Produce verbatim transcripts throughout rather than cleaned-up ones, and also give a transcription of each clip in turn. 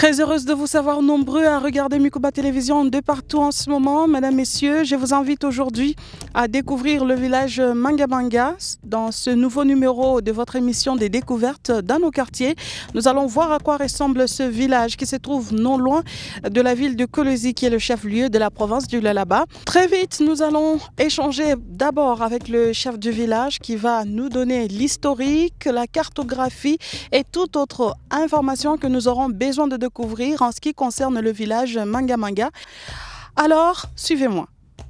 Très heureuse de vous savoir nombreux à regarder Mikuba Télévision de partout en ce moment. Mesdames, Messieurs, je vous invite aujourd'hui à découvrir le village Mangamanga dans ce nouveau numéro de votre émission des découvertes dans nos quartiers. Nous allons voir à quoi ressemble ce village qui se trouve non loin de la ville de Kolwezi qui est le chef-lieu de la province du Lualaba. Très vite, nous allons échanger d'abord avec le chef du village qui va nous donner l'historique, la cartographie et toute autre information que nous aurons besoin de découvrir en ce qui concerne le village Mangamanga. Alors, suivez-moi.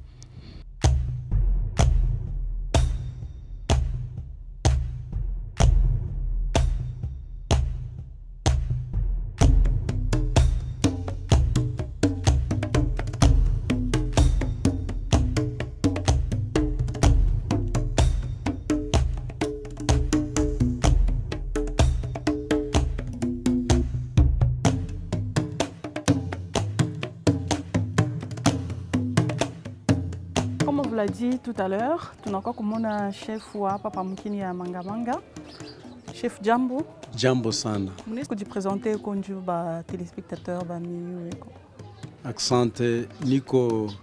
Comme on vous l'a dit tout à l'heure, tunakuwa kumona chef wa papa mkini ya Mangamanga. Chef Jambo. Jambo sana. Mnaweza kujipresenter konju ba téléspectateurs ba miweko. Asante, niko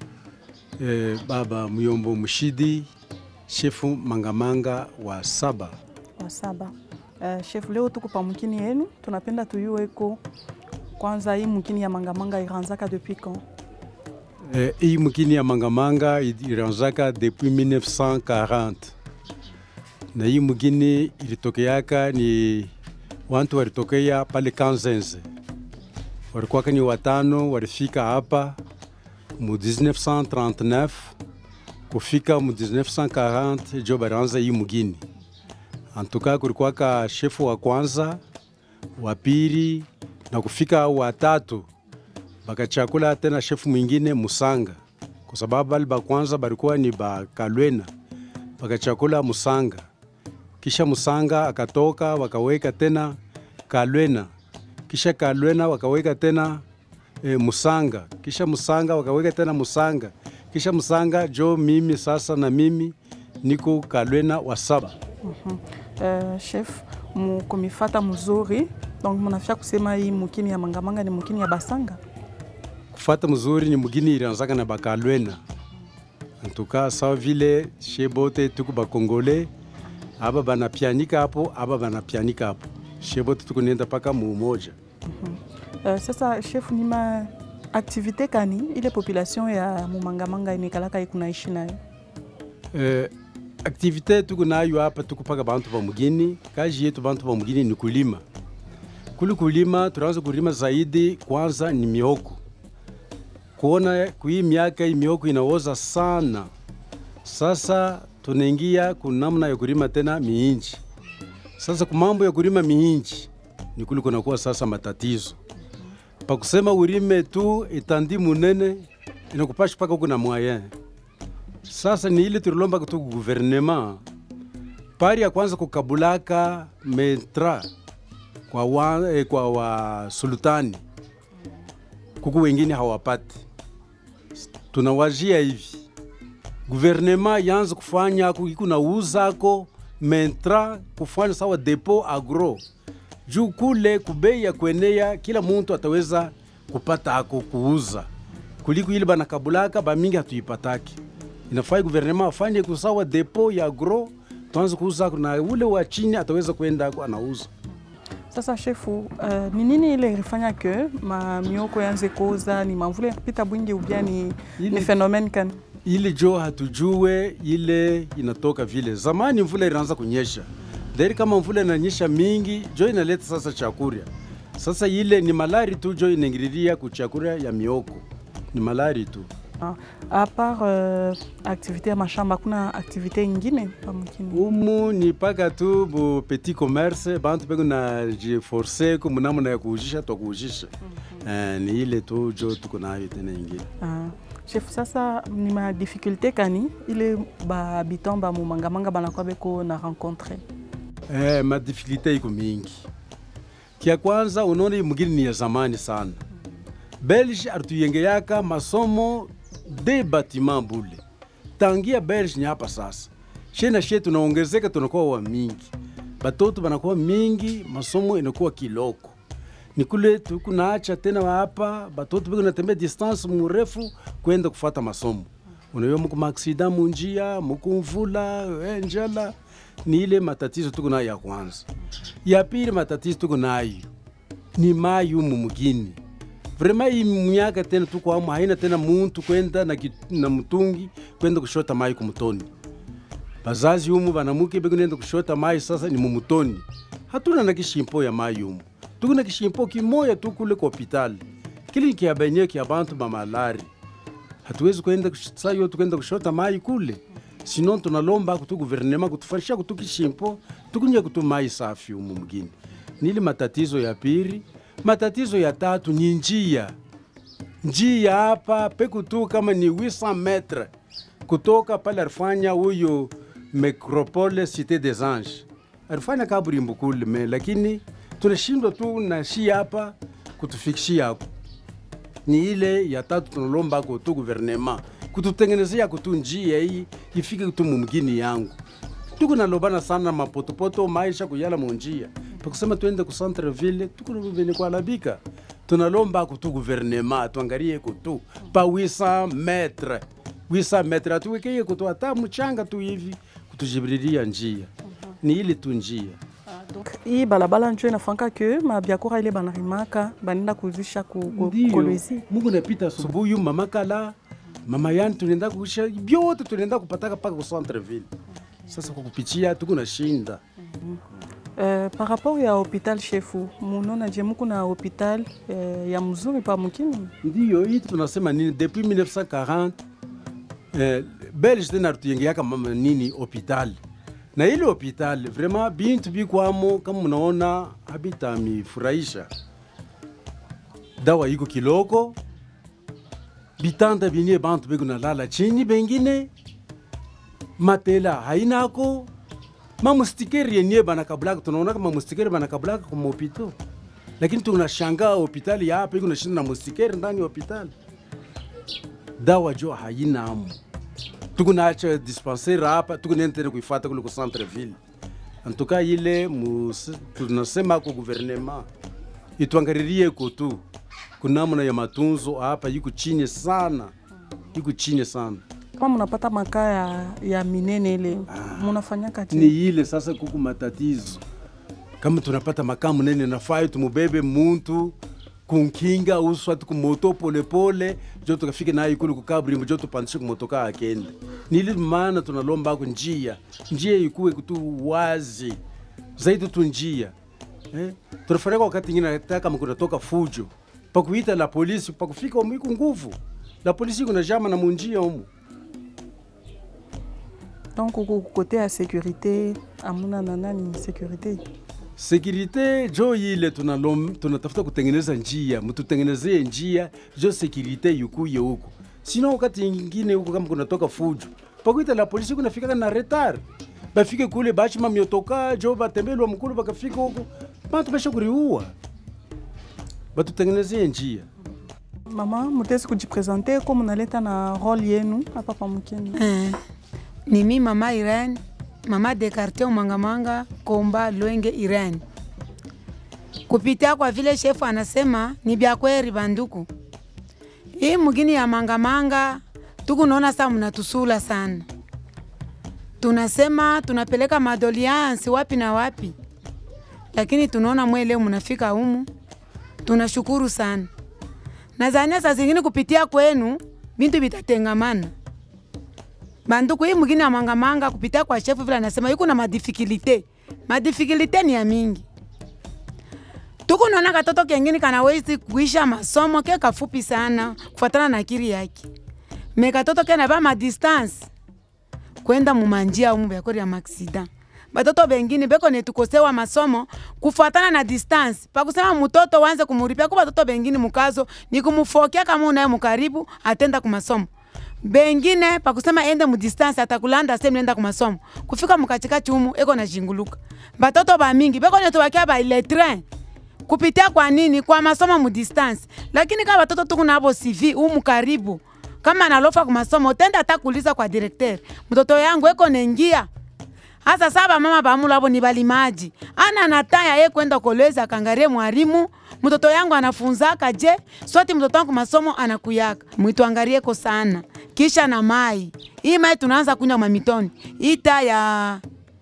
eh, baba Muyombo Mushidi, chefu Mangamanga wa saba. Wa saba. Uh, chef, leo tuko pa mkini yenu, tunapenda tuyueko kwanza hii mkini ya Mangamanga iranzaka depuis quand? Eh, hii mkini ya Mangamanga iranzaka depuis mille neuf cent quarante. Na hii mkini ilitokeaka ni watu walitokea pale Kanzenze. Walikuwa ni watano walifika hapa mu mille neuf cent trente-neuf kufika mu mille neuf cent quarante jo baranza hii mkini. Antuka kulikuwa ka shefu wa kwanza, wa pili na kufika wa tatu. Bakachakula tena shefu mwingine Musanga. Kwa sababu bali ba kwanza balikuwa ni ba Kalwena. Bakachakula Musanga. Kisha Musanga akatoka wakaweka tena Kalwena. Kisha Kalwena wakaweka tena e, Musanga. Kisha Musanga wakaweka tena Musanga. Kisha Musanga jo mimi sasa na mimi niko Kalwena wa saba. Uh-huh. Uh, chef, mkumifata mzuri. Donc mnafia kusema hii mkini ya Mangamanga ni mkini ya Basanga? Kufata mzuri ni mgini ilianzaka na Bakalwena. Antuka sawa vile shebote tuku bakongole, aba banapianika hapo, aba banapianika hapo. Shebote tuku nenda paka mumoja. Uh-huh. Uh, sasa chef, nima activité kani ile population ya Mangamanga inekalaka ikunaishi nayo? Uh, activité tuku nayo hapa tuku paka bantu ba mgini, kazi yetu bantu ba mgini ni kulima. Kuli kulima, tunaanza kulima zaidi kwanza ni mioko. Kuona kui miaka hii mioko inaoza sana. Sasa tunaingia kunamna ya kulima tena miinji. Sasa kumambo ya kulima miinji ni kuli kunakuwa sasa matatizo. Pa kusema urime tu itandi munene inakupasha paka kuna moyen. Sasa ni ile tulomba kutoka gouvernement. Pari ya kwanza kukabulaka metra kwa wa, eh, kwa wa sultani. Kuku wengine hawapati. Tunawajia hivi. Gouvernement yanza kufanya kuna uzako mentra kufanya sawa depo agro. Juu kule kubei ya kuenea kila mtu ataweza kupata ako kuuza. Kuliku ile banakabulaka ba mingi hatuipataki. Inafai gouvernement afanye kusawa depo ya agro tuanze kuuza na ule wa chini ataweza kuenda ako anauza. Sasa chefu, uh, ni nini ile ilifanya ke ma mioko yanze koza ni mavule pita bwingi ubia ni, ni phenomene kan? Ile jo hatujue ile inatoka vile. Zamani mvula ilianza kunyesha. Dari kama mvula inanyesha mingi, jo inaleta sasa chakula. Sasa ile ni malari tu jo inengiriria kuchakula ya mioko. Ni malari tu. Ah, a part uh, activité ya mashamba kuna activité nyingine pa mkini? Umu ni paka tu bu petit commerce, bantu peko na jiforce ku munamu na ya kuujisha to kuujisha. Mm-hmm. Eh, ni ile tu jo tuko nayo tena nyingine. Ah. Chef, sasa ni ma difficulté kani ile ba habitant ba Mangamanga banakuwa beko na rencontrer? Eh, ma difficulté iko mingi. Kia kwanza unaona mgini ni ya zamani sana. Belge artuyengeaka masomo de bâtiment bule. Tangia Belge ni hapa sasa. Shena shetu tunaongezeka tunakuwa wa mingi. Batoto banakuwa mingi, masomo inakuwa kiloko. Ni kule tukunaacha tena hapa batoto biko natembea distance mrefu kwenda kufuata masomo. Unayo mko maaksida munjia, mko mvula, njala. Ni ile matatizo tuko nayo ya kwanza. Ya pili matatizo tuko nayo ni maji humu mugini. Vraiment hii miaka tena tuko hamu haina tena muntu kwenda na, na mtungi kwenda kushota maji kumtoni. Bazazi humu banamuke biko nenda kushota maji sasa ni mumutoni. Hatuna na kishimpo ya maji humu. Tuko na kishimpo kimoya tu kule kwa hospitali. Kliniki ya benye kia bantu mamalari. Hatuwezi kwenda sasa yote kwenda kushota maji kule. Sinon tunalomba kutu guvernema kutufarisha kutu kishimpo tukunye kutu maji safi humu mugini. Nili matatizo ya pili. Matatizo ya tatu ni njia. Njia hapa peku tu kama ni huit cents metres kutoka pale alifanya huyo Micropole Cité des Anges. Alifanya kaburimbo kule me lakini tunashindwa tu na shi hapa kutufikishia hapo. Ni ile ya tatu tunalomba kwa tu gouvernement kututengenezea kutu njia hii ifike kutu mumgini yangu. Tuko na lobana sana mapotopoto maisha kuyala munjia. Pakisema tuende ku centre ville tuko vene kwa labika. Tunalomba kutu gouvernement tuangalie kutu pa huit cents metres. huit cents metres atuwekeye kutu hata mchanga tu hivi kutujibiriria njia. Ni ile tu njia. Donc hii balabala njo inafanya ke mabiakura ile banarimaka banenda kuzisha ku kolwezi. Mungu napita asubuhi mama kala mama yani tunaenda kuisha byote tunaenda kupataka paka ku centre ville. Sasa kwa kupitia tuko na shinda. Uh, par rapport ya hospital chefu, munona je muko na hospital uh, ya mzuri pa mukini? Ndiyo, hii tunasema nini depuis mille neuf cent quarante eh, Belge tena tuyengeaka mama nini hospital. Na ile hospital vraiment bintu bikwamo kama mnaona habita mifurahisha. Dawa iko kiloko. Bitanda binye bantu bego na lala chini bengine. Matela hainako. Mamustikeri yenye banakablaka tunaona kama mustikeri banakablaka kwa hospitali. Lakini tunashangaa hospitali ya hapa iko na shinda na mustikeri ndani ya hospitali. Dawa jo haina amu. Tuko na acha dispensaire hapa, tuko nende kuifuata kule kwa centre ville. En tout cas ile tunasema kwa gouvernement ituangalilie kutu. Kuna mna ya matunzo hapa yuko chini sana. Yuko chini sana. Kama mnapata makaa ya, ya minene ile ah, mnafanya kati ni ile sasa kuku matatizo. Kama tunapata makaa minene nafaa tumubebe muntu kunkinga uswa tukumoto pole pole jo tukafike nayo kule kukabri mjo tupandishe kumotoka akende. Ni ile maana tunalomba kwa njia. Njia ikuwe kutu wazi. Zaidi tu njia. Eh? Tunafareka wakati nyingine nataka mkuna toka fujo. Pa kuita la polisi pa kufika umiku nguvu. La polisi kuna jama na munjia humu. Donc au côté à sécurité, amuna nani sécurité. Sécurité jo ile tunalom tunatafuta kutengeneza njia, mtutengenezee njia jo sécurité yukuye huko. Sino wakati nyingine huko kama kunatoka fujo. Pakuita la polisi kunafika na retard. Bafike kule bachi mamyotoka jo batembelwa mkulu bakafika huko. Bantu basha kuriua. Batutengenezee njia. Mama, mutezi kujipresenter comme naleta na rôle yenu hapa pa mkeni. Eh. Ni mi mama Irene, mama de quartier Mangamanga, Komba, Lwenge Irene. Kupitia kwa vile shefu anasema ni bya kweli banduku. Hii mugini ya Mangamanga tuku naona saa mnatusula sana. Tunasema tunapeleka madoliansi wapi na wapi. Lakini tunaona mwele mnafika humu. Tunashukuru sana. Nadhani saa zingine kupitia kwenu bintu bitatengamana. Banduku hii mugini ya Mangamanga kupitia kwa shefu vile anasema yuko na madifikilite. Madifikilite ni ya mingi. Tuko naona katoto kengine kanawezi kuisha masomo ke kafupi sana kufuatana na akili yake. Me katoto kena ba ma distance kwenda mumanjia umu ya kori ya maksida. Batoto bengine beko netukosewa masomo kufuatana na distance. Pa kusema mtoto wanze kumuripia kwa batoto bengine mukazo ni kumufokia kama unaye mukaribu atenda kumasomo. Bengine pa kusema ende mu distance atakulanda sema nenda kumasomo. Kufika mukachikachi umu eko na jinguluka. Batoto ba mingi beko netuwakia ba ile train. Kupitia kwa nini? Kwa masomo mu distance. Lakini kama watoto tuko na abo C V umu karibu. Kama analofa kwa masomo utenda atakuuliza kwa directeur. Mtoto yangu eko nengia. Hasa saba mama bamula abo ni balimaji. Ana nataya yeye kwenda koleza kangarie mwalimu mtoto yangu anafunzaka je? Swati mtoto wangu masomo anakuyaka. Mwituangalieko sana. Kisha na mai. Hii mai tunaanza kunywa mamitoni. Ita ya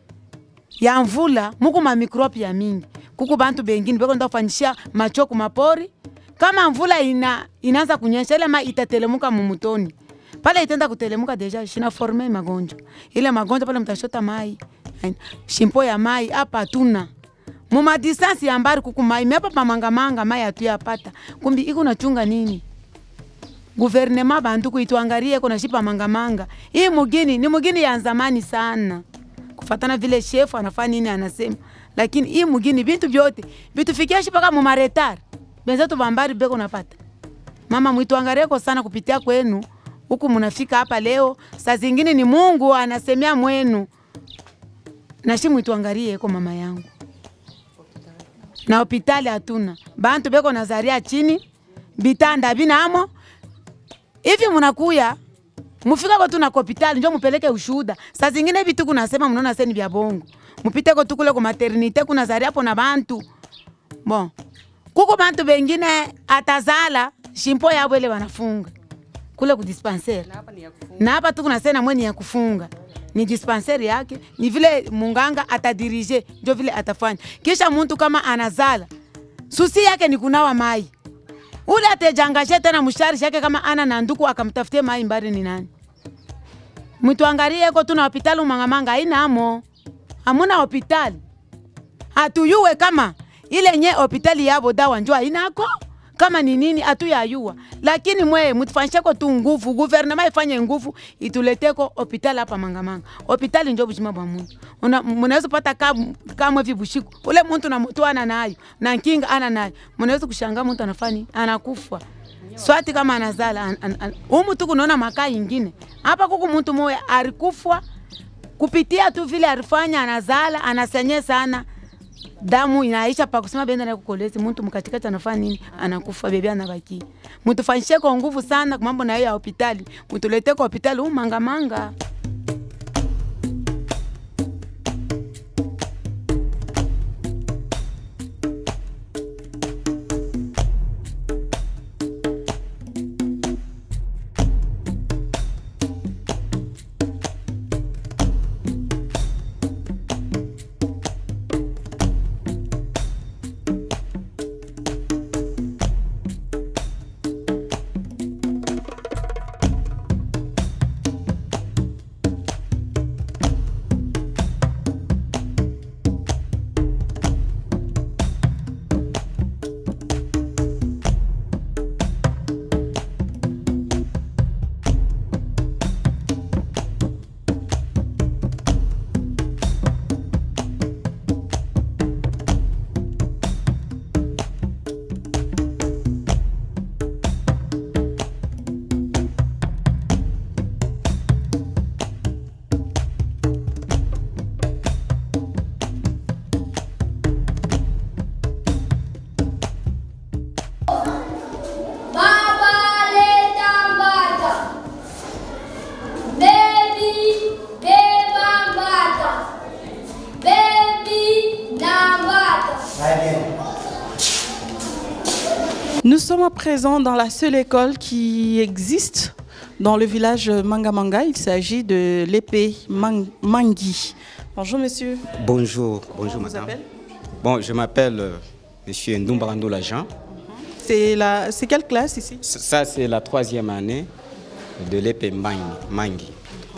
ya mvula muku ma mikrobi ya mingi. Kuku bantu bengine beko ndo fanyishia machoku mapori. Kama mvula ina inaanza kunyesha ile mai itatelemuka mumutoni. Pale itenda kutelemuka deja shina forme magonjwa. Ile magonjwa pale mtashota mai. Shimpo ya mai hapa tuna. Muma distance ya mbari kuku mai mepa pa manga manga mai atuyapata. Kumbi iko nachunga nini? Guvernema bantu kuituangalie kuna shipa manga manga. Hii mugini ni mugini ya zamani sana. Kufatana vile chef anafanya nini anasema. Lakini hii mugini bintu vyote vitufikia shipa kama maretari. Benzetu bambari beko napata. Mama mwituangalie kwa sana kupitia kwenu. Huku munafika hapa leo. Saa zingine ni Mungu anasemea mwenu. Na shi mwituangalie kwa mama yangu. Na hospitali hatuna. Bantu beko nazaria chini. Bitanda binamo. Hivi munakuya. Mufika kwa tuna hospitali njoo mupeleke ushuhuda. Saa zingine vitu kunasema mnaona seni vya bongo. Mupite kwa tukule kwa maternite kuna zaria hapo na bantu. Bon. Kuko bantu bengine atazala shimpo yabo ile wanafunga. Kule ku dispensaire. Na hapa tu kuna sena mweni ya kufunga. Ni dispensaire yake, ni vile munganga atadirije, ndio vile atafanya. Kisha mtu kama anazala, susi yake ni kunawa mai. Ule atejangaje tena mshari yake kama ana na nduku akamtafutie mai mbari ni nani? Mtu angalie kwa tuna hospitali mangamanga haina amo. Hamuna hospitali. Hatuyuwe kama ile nye hospitali yabo dawa njoo inako. Kama ni nini atuyayua. Lakini mwe mtufanyisheko tu nguvu, guvernema ifanye nguvu ituleteko hospitali hapa mangamanga. Hospitali njoo bujima bwa Mungu. Mnaweza pata kama hivi bushiku. Ule mtu na mtu ana nayo, na kinga ana nayo. Mnaweza kushangaa mtu anafani anakufa. Swati kama anazala an, an, an. Humu tu kunaona makaa nyingine. Hapa kuku mtu moya alikufa kupitia tu vile alifanya anazala, anasenye sana. Damu inaisha pa kusema benda na kukolezi mtu mkatikati anafanya nini anakufa bebe anabaki. Mtu fanyishe kwa nguvu sana kwa mambo na hiyo ya hospitali. Mtu lete kwa hospitali huu manga manga. Nous sommes présents dans la seule école qui existe dans le village Mangamanga. Il s'agit de l'épée Mang Mangui. Bonjour monsieur. Bonjour, bonjour madame. Vous bon, je m'appelle euh, monsieur Ndumbarando Lajan. C'est la, c'est quelle classe ici? Ça, c'est la troisième année de l'épée Mangui.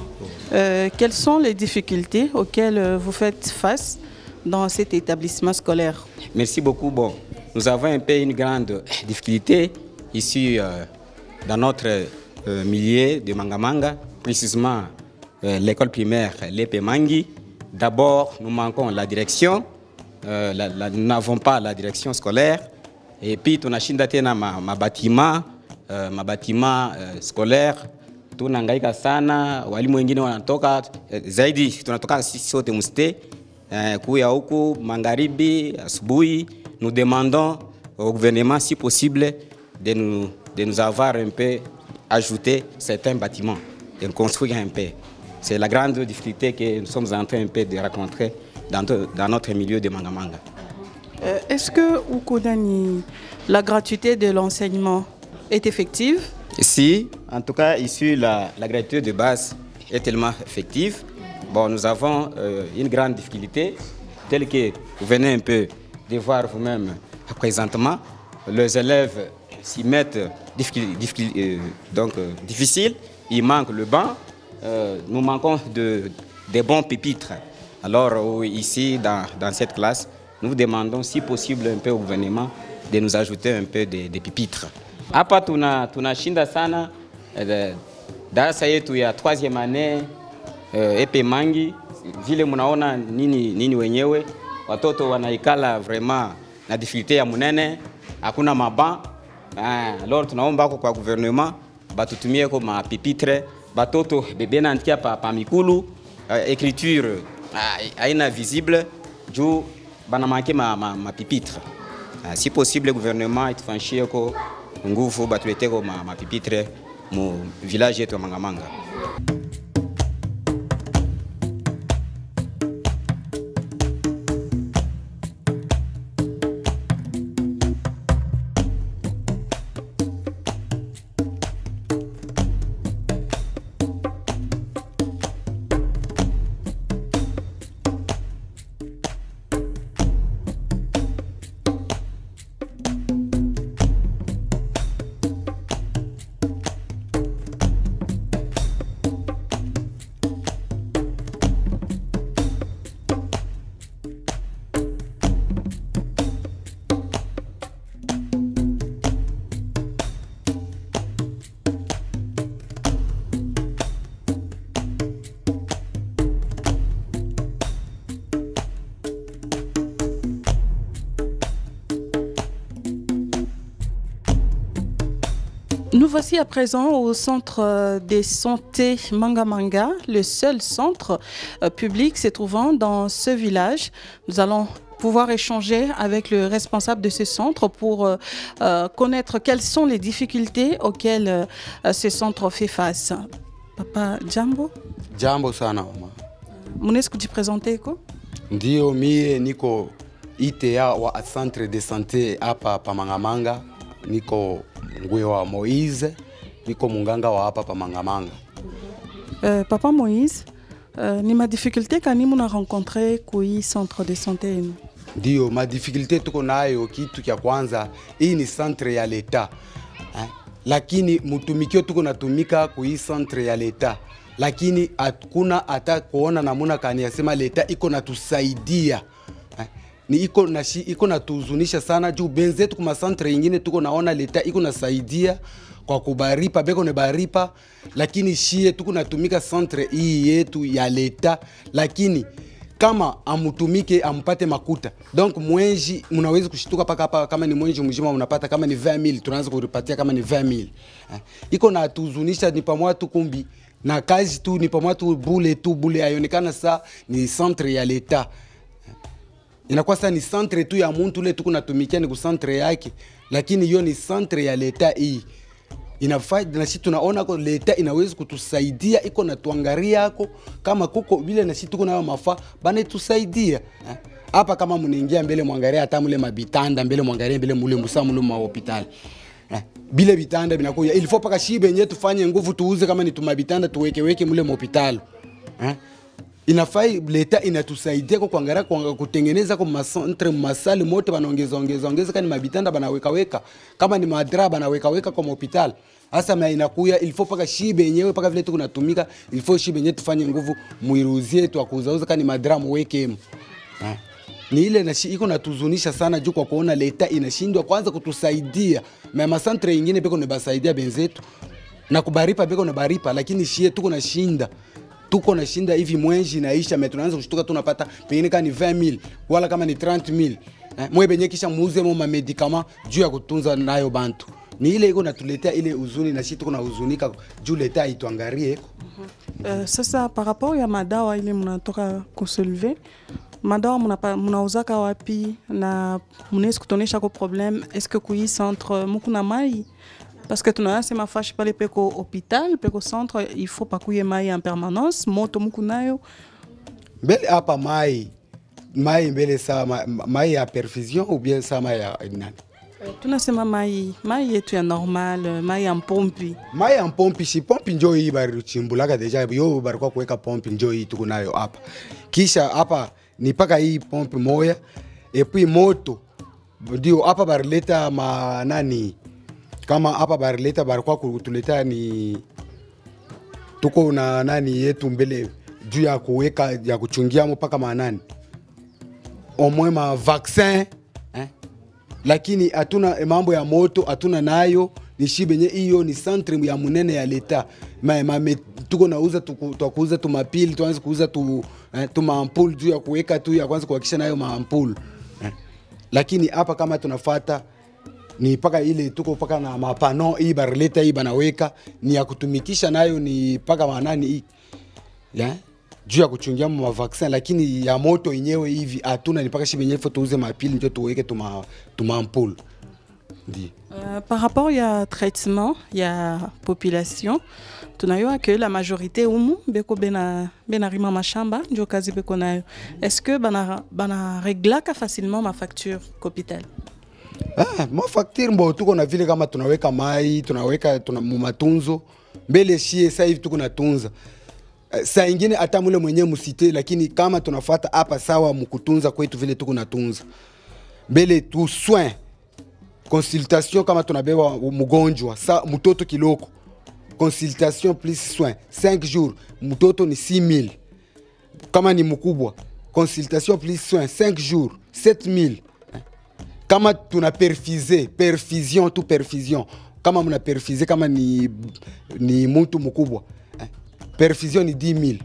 Euh, quelles sont les difficultés auxquelles vous faites face dans cet établissement scolaire? Merci beaucoup. Bon, nous avons un peu une grande difficulté ici euh, dans notre euh, milieu de Mangamanga, précisément euh, l'école primaire l'épée Mangui. D'abord, nous manquons la direction, euh, la, la, nous n'avons pas la direction scolaire. Et puis, on a chindate na ma, ma bâtiment, euh, ma bâtiment euh, scolaire. Tunangaika sana, walimu wengine wanatoka zaidi, tunatoka sisi sote msite kuya huku magharibi asubuhi. Nous demandons au gouvernement si possible de nous de nous avoir un peu ajouté certains bâtiments, de construire un peu. C'est la grande difficulté que nous sommes en train un peu de rencontrer dans, dans notre milieu de Mangamanga. Euh, Est-ce que Ukodani, la gratuité de l'enseignement est effective? Si, en tout cas, ici, la, la gratuité de base est tellement effective. Bon, nous avons euh, une grande difficulté, telle que vous venez un peu de voir vous-même présentement. Les élèves s'y mettent difficile, difficile, euh, donc, euh, difficile. Il manque le banc. Euh, nous manquons de, de bons pupitres. Alors, ici, dans, dans cette classe, nous demandons, si possible, un peu au gouvernement de nous ajouter un peu de, de pupitres. Hapa tuna tunashinda sana eh, darasa yetu ya troisième année eh, epe mangi vile mnaona nini nini wenyewe watoto wanaikala vraiment na difficulté ya munene, hakuna maban. Ah, alors tunaomba kwa gouvernement batutumie kwa mapipitre batoto bebe naandikia pa, pa mikulu eh, écriture haina visible juu bana manke ma, ma, ma pipitre. Ah, si possible gouvernement itufanyie ko nguvu batulete ko ma, ma pipitre mu village yetu ya Mangamanga. Nous voici à présent au centre de santé Mangamanga, le seul centre euh, public se trouvant dans ce village. Nous allons pouvoir échanger avec le responsable de ce centre pour euh, euh, connaître quelles sont les difficultés auxquelles euh, ce centre fait face. Papa Jambo? Jambo sana mama. Munaweza kujipresenter ko? Ndio, mie niko I T A wa centre de santé hapa pa Mangamanga. Niko ngwe wa Moise, niko munganga wa hapa pa Mangamanga. Euh, Papa Moïse, euh, ni ma difficulté kani muna rencontré kui centre de santé enu? Ndio, ma difficulté tuko nayo, kitu kia kwanza, hii ni centre ya leta. Eh? Lakini mutumikio tuko natumika kui centre ya leta. Lakini hakuna hata kuona namuna kani yasema leta iko natusaidia. Eh? Ni iko na shi, iko natuzunisha sana juu benzetu kuma centre nyingine tuko naona leta iko nasaidia kwa kubaripa beko ne baripa, lakini shie tuko natumika centre hii yetu ya leta, lakini kama amutumike ampate makuta. Donc mwenji mnaweza kushituka paka hapa, kama ni mwenji mjima unapata kama ni vingt mille, tunaanza kuripatia kama ni vingt mille. Eh? Iko na tuzunisha ni pamoja tu kumbi na kazi tu ni pamoja tu bule tu bule aionekana saa ni centre ya leta. Inakuwa sasa ni centre tu ya muntu le tuko natumikia ni ku centre yake, lakini hiyo ni centre ya leta hii. Inafaa na sisi tunaona kwa leta inaweza kutusaidia, iko na tuangalia yako kama kuko vile na sisi tuko nayo mafaa bana tusaidia. Hapa kama mnaingia mbele mwangalia hata mule mabitanda mbele mwangalia mbele mule musamu mule hospitali. Bile bitanda binakuya ilifo paka shibe yenyewe tufanye nguvu tuuze kama ni tumabitanda tuweke weke mule hospitali. Eh? Inafaa leta inatusaidia kwa kuangalia kwa kutengeneza kwa masantre masali mote banaongeza ongeza ongeza kama ni mabitanda banaweka weka, kama ni madra banaweka weka kwa hospitali. Hasa mimi inakuya ilifo paka shibe yenyewe paka vile tunatumika ilifo shibe yenyewe tufanye nguvu muiruzie tu akuuzauza kama ni madra muweke. Eh? Ni ile na iko natuzunisha sana juu kwa kuona leta inashindwa kwanza kutusaidia. Mama centre nyingine beko ne basaidia benzetu na kubaripa beko ne baripa, lakini shie tuko na shinda. Tuko na shinda hivi mwenji naisha me tunaanza kushtuka tunapata pengine kama ni vingt mille wala kama ni trente mille. Eh, mwe benye kisha muuze mo medicament juu ya kutunza nayo bantu. Ni ile iko natuletea ile uzuni na sisi tuko na huzunika juu leta ituangarie. Uh, sasa par rapport ya madawa ile mnatoka kusolve, madawa mnauzaka wapi na mnaweza kutonesha kwa problem? Est-ce que kui centre mukuna mai? Parce que tunasema fashi pale peko hôpital, peko centre, il faut pas kuye mai en permanence, moto mukunayo. Mbele hapa mai mai mbele saa ma, mai ya perfusion ou bien saa mai ya nani? Tunasema mai mai yetu ya normal, mai ya mpompi. Mai ya mpompi, si pompi njoo hii bari chimbulaga deja yo bari kwa kuweka pompi njoo hii tuko nayo hapa. Kisha hapa ni paka hii pompi moya et puis moto ndio hapa bari leta ma nani kama hapa bari leta bari kwa kutuleta ni tuko na nani yetu mbele juu ya kuweka ya kuchungia mpaka manani omwe ma vaccin eh? Lakini hatuna mambo ya moto, hatuna nayo ni shibenye hiyo ni centre ya munene ya leta ma, ma me, tuko nauza tukuuza tu mapili tuanze kuuza tu eh, tu maampul juu ya kuweka tu ya kwanza kuhakisha nayo maampul eh. Lakini hapa kama tunafuata ni paka ile tuko paka na mapano hii barleta hii banaweka ni ya kutumikisha nayo ni paka manani hii yeah? Juu ya kuchungia ma vaccin, lakini ya moto yenyewe hivi hatuna, ni paka shibenye fo tuuze mapili ndio tuweke tuma tuma ampoule. Ndi. Uh, par rapport ya traitement ya population, tunayoa que la majorité umu beko bena bena rima mashamba ndio kazi beko nayo. Est-ce que bana bana reglaka facilement ma facture hôpital? Ah, ma facture mbo tuko na vile kama tunaweka mai, tunaweka tuna matunzo. Mbele shie sasa hivi tuko natunza. Saa ingine hata mule mwenye musite, lakini kama tunafuata hapa sawa mkutunza kwetu vile tuko natunza. Mbele tu soin consultation kama tunabeba mgonjwa sa mtoto kiloko consultation plus soin cinq jours mtoto ni six mille, kama ni mkubwa consultation plus soin cinq jours sept mille. Kama tuna perfuser perfusion tu perfusion kama mna perfuser kama ni ni mtu mkubwa perfusion ni dix mille.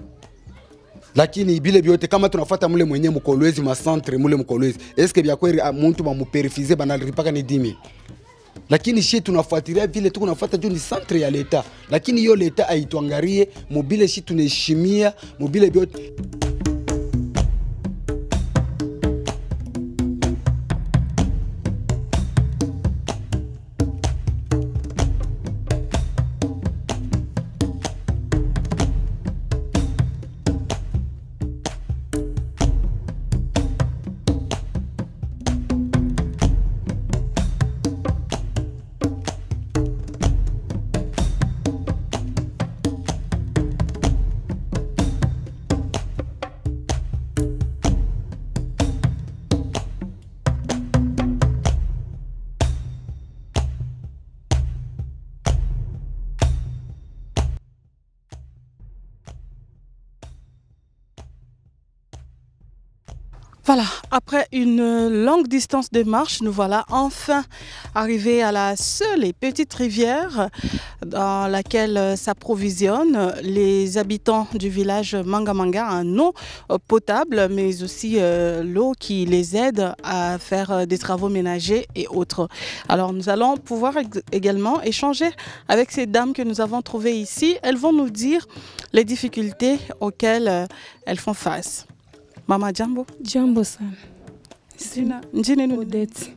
Lakini bile biote kama tunafuata mule mwenye mkolwezi ma centre mule mkolwezi eske bya kweli mtu ba muperfize banalipaka ni dix mille. Lakini shi tunafuatilia vile tuko nafuata juu ni centre ya leta, lakini hiyo leta aituangarie mobile shi tunaheshimia mobile biote. Voilà, après une longue distance de marche, nous voilà enfin arrivés à la seule et petite rivière dans laquelle s'approvisionnent les habitants du village Mangamanga en eau potable, mais aussi euh, l'eau qui les aide à faire des travaux ménagers et autres. Alors nous allons pouvoir également échanger avec ces dames que nous avons trouvées ici. Elles vont nous dire les difficultés auxquelles elles font face. Mama jambo. Jambo sana. Sina njini nini? Odeti.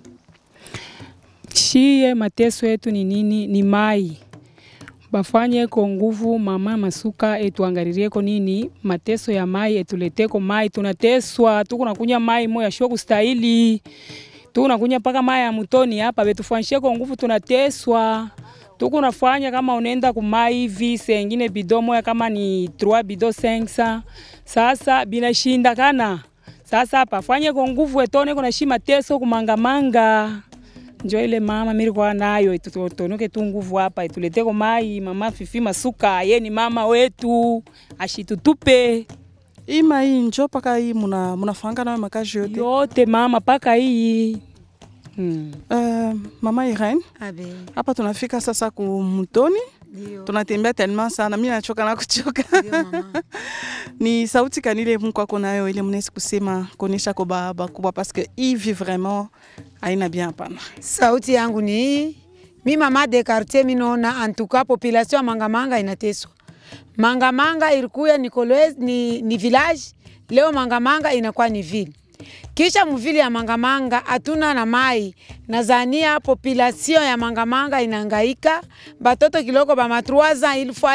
Shie mateso yetu ni nini? Ni mai. Bafanye kwa nguvu mama masuka etuangalirie ko nini mateso ya mai etuleteko mai tunateswa tuko nakunya mai moya sho kustahili. Tuko nakunya paka mai ya mutoni hapa betufanyie kwa nguvu tunateswa. Tuko nafanya kama unaenda kumai hivi sengine bidomo ya kama ni trois bido cinq sasa binashinda kana sasa hapa fanye kwa nguvu etone kuna shima teso kumangamanga njo ile mama mimi kwa nayo itutonoke tu nguvu hapa itulete kwa mai mama Fifi Masuka ye ni mama wetu ashitutupe hii mai njo paka hii muna munafanga nayo makazi yote yote mama paka hii. Hmm. Uh, mama Irene, Abe. Hapa tunafika sasa kumutoni. Dio. Tunatembea tellement sana mimi nachoka na kuchoka. Dio mama. Ni sauti kanile mko konayo ile mnesi kusema konesha ko baba kubwa parce que hivi vraiment haina bien hapana. Sauti yangu ni hii. Mimi mama de quartier mimi naona en tout cas population Mangamanga inateswa. Mangamanga ilikuwa ni kolwezi ni, ni village, leo Mangamanga inakuwa ni ville. Kisha mvili ya Mangamanga hatuna na mai. Nazania population ya Mangamanga inangaika. Batoto kiloko ba matruaza il fallait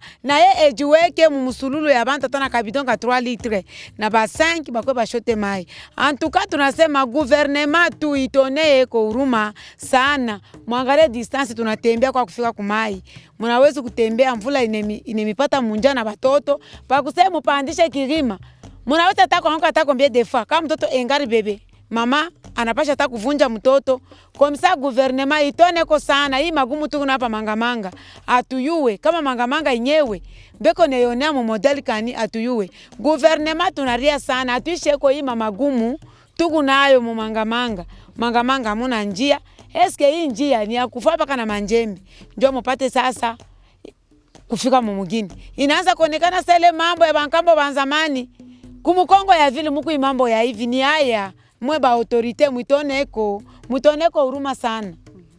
na ye ejiweke mumusululu ya bantu tana kabidon ka trois litres na ba cinq bakwe bashote mai. En tout cas tunasema gouvernement tu itone ko huruma sana. Mwangalie distance tunatembea kwa kufika kumai. Mnaweza kutembea mvula inemi, inemipata munja na batoto pa kusema mupandishe kirima. Mnaweza tako hanka tako mbie defa kama mtoto engari bebe. Mama anapasha ta kuvunja mtoto. Kwa msa guvernema itone ko sana. Hii magumu tu kuna hapa mangamanga. Atuyue. Kama mangamanga inyewe. Beko neyonea mu modeli kani atuyue. Guvernema tunaria sana. Atuishe ko hii magumu. Tuku nayo mu mangamanga. Mangamanga muna njia. Eske hii njia ni ya kufapa kana manjembi. Ndio mupate sasa kufika mu mugini. Inaanza kuonekana sele mambo ya bankambo banzamani. Kumukongo ya vile muku imambo ya hivi ni haya. Mwe ba autorite mwitoneko, mwitoneko huruma sana.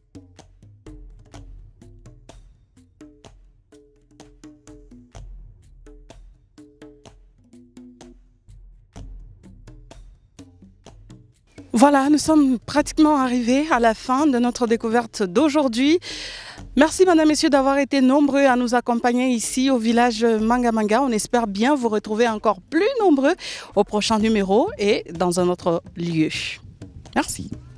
Voilà, nous sommes pratiquement arrivés à la fin de notre découverte d'aujourd'hui. Merci, mesdames, messieurs, d'avoir été nombreux à nous accompagner ici au village Mangamanga. On espère bien vous retrouver encore plus nombreux au prochain numéro et dans un autre lieu. Merci.